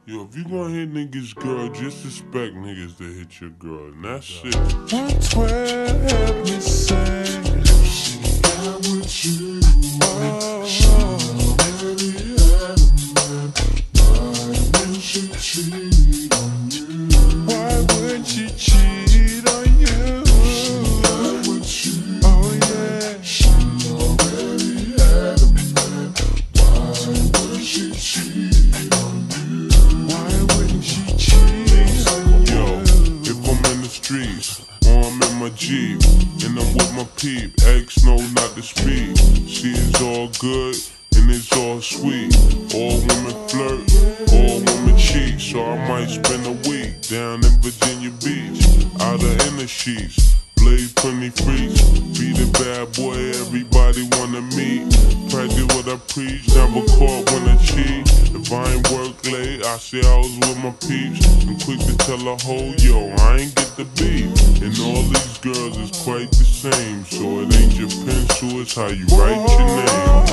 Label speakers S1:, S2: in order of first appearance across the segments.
S1: Yo, if you gonna hit niggas, girl, just expect niggas to hit your girl. And that shit.
S2: 112, help me sing. She got what you want. She already had a man. Why wouldn't she cheat on you? Why wouldn't she cheat on you? She got what you want. Oh yeah. She already had a man. Why would she cheat on you? Why wouldn't she cheat on you?
S1: Yo, if I'm in the streets, or I'm in my Jeep, and I'm with my peep, X no not the speed. She is all good, and it's all sweet. All women flirt, all women cheat. So I might spend a week down in Virginia Beach, out of inner sheets. Blaze plenty freaks, be the bad boy everybody wanna meet. Practice what I preach, never caught when I cheat. If I ain't work late, I say I was with my peeps. I'm quick to tell a hoe, yo, I ain't get the beat. And all these girls is quite the same, so it ain't your pencil, it's how you write your name,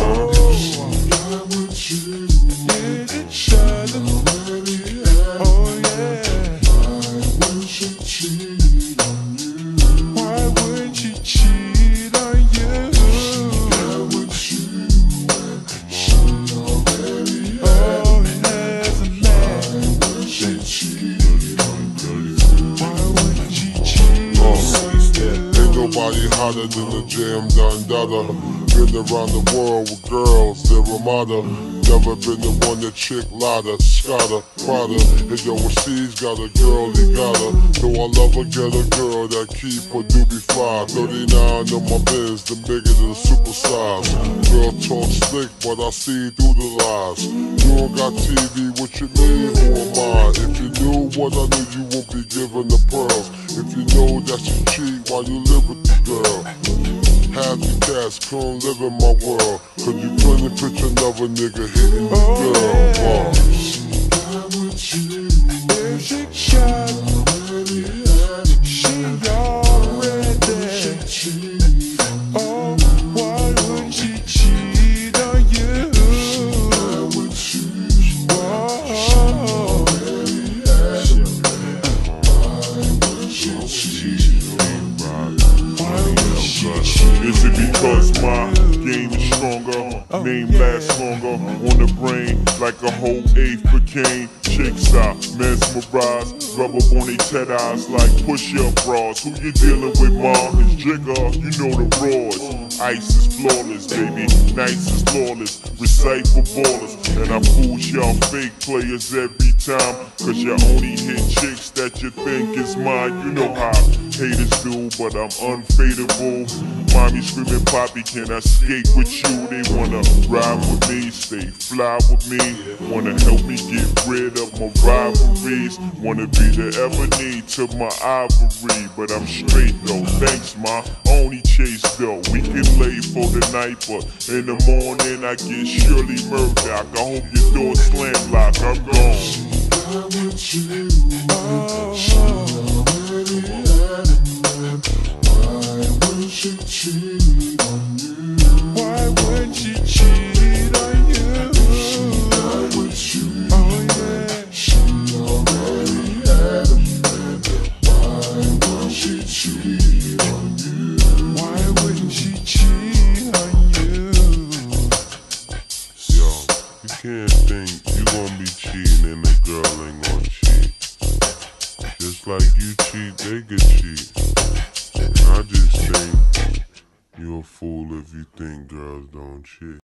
S2: Oh yeah. Why wouldn't she cheat on you? Why wouldn't she cheat on you? She got what you want. She already has a man. Why wouldn't she cheat on you? Why wouldn't she cheat on you?
S3: Ain't nobody hotter than the Jam Don Dada. Been around the world with girls, they're Ramada. Never been the one that chick lotta, Scotta, Prada. And yo, when she's got a girl, he got her. Though I love her, get a girl that keep her doobie fly. 39 on my biz, the bigger than super size. Girl talk slick, but I see through the lies. You don't got TV, what you mean, who am I? If you knew what I knew, you won't be giving the pearls. If you know that you cheat while you live with the girl. Half the cats come live in my world, cause you couldn't picture another nigga hitting the girl.
S2: She got what you want. She got she already. Oh, why wouldn't she cheat on you?
S1: Is it because my game is stronger, name lasts longer, on the brain like a whole eighth cocaine? Chicks out, mesmerized, rub up on they ted eyes like push-up bras. Who you dealing with, ma? It's Jigger, you know the roars. Ice is flawless, baby, nice is lawless. Recite for ballers, and I fools y'all fake players every time. Cause you only hit chicks that you think is mine. You know how haters do, but I'm unfadable. Mommy screaming, Poppy, can I skate with you? They wanna ride with me, stay fly with me. Wanna help me get rid of my rivalries. Wanna be the Ebony to my ivory. But I'm straight though, thanks ma. Only chase though, we can lay for the night, but in the morning I get surely murdered. I hope your door slam lock, I'm gone.
S2: She got what you want. She already had a man. Why wouldn't she cheat on you? Why wouldn't she cheat on you? She got what you want. Oh yeah. She already had a man. Why wouldn't she cheat on you? Why wouldn't she cheat on you?
S1: Yo, you can't think you gonna be cheating and the girl ain't gonna cheat. Just like you cheat, they could cheat. I just think you're a fool if you think girls don't cheat.